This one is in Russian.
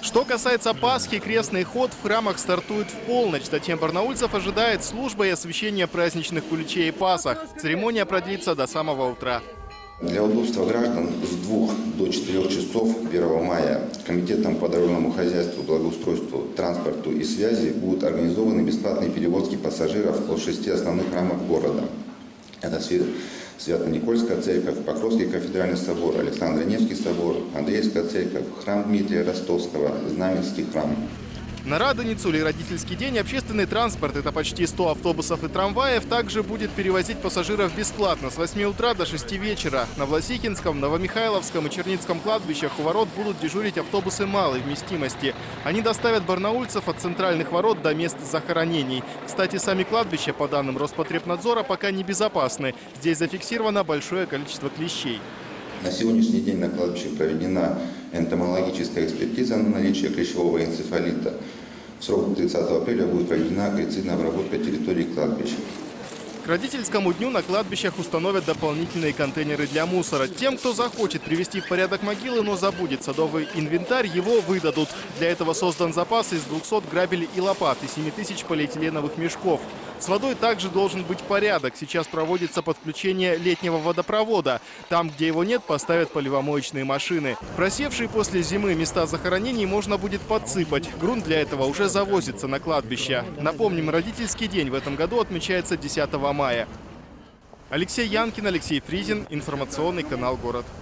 Что касается Пасхи, крестный ход в храмах стартует в полночь. Затем барнаульцев ожидает служба и освящение праздничных куличей и пасах. Церемония продлится до самого утра. Для удобства граждан с 2 до 4 часов 1 мая Комитетом по дорожному хозяйству, благоустройству, транспорту и связи будут организованы бесплатные перевозки пассажиров от 6 основных храмов города. Это Свято-Никольская церковь, Покровский кафедральный собор, Александро-Невский собор, Андреевская церковь, храм Дмитрия Ростовского, Знаменский храм. На Радоницу или родительский день общественный транспорт, это почти 100 автобусов и трамваев, также будет перевозить пассажиров бесплатно с 8 утра до 6 вечера. На Власихинском, Новомихайловском и Черницком кладбищах у ворот будут дежурить автобусы малой вместимости. Они доставят барнаульцев от центральных ворот до мест захоронений. Кстати, сами кладбища, по данным Роспотребнадзора, пока не безопасны. Здесь зафиксировано большое количество клещей. На сегодняшний день на кладбище проведена энтомологическая экспертиза на наличие клещевого энцефалита. В срок 30 апреля будет проведена акрицидная обработка территории кладбища. К родительскому дню на кладбищах установят дополнительные контейнеры для мусора. Тем, кто захочет привести в порядок могилы, но забудет садовый инвентарь, его выдадут. Для этого создан запас из 200 грабель и лопат и 7000 полиэтиленовых мешков. С водой также должен быть порядок. Сейчас проводится подключение летнего водопровода. Там, где его нет, поставят поливомоечные машины. Просевшие после зимы места захоронений можно будет подсыпать. Грунт для этого уже завозится на кладбище. Напомним, родительский день в этом году отмечается 10 мая. Алексей Янкин, Алексей Фризин, информационный канал «Город».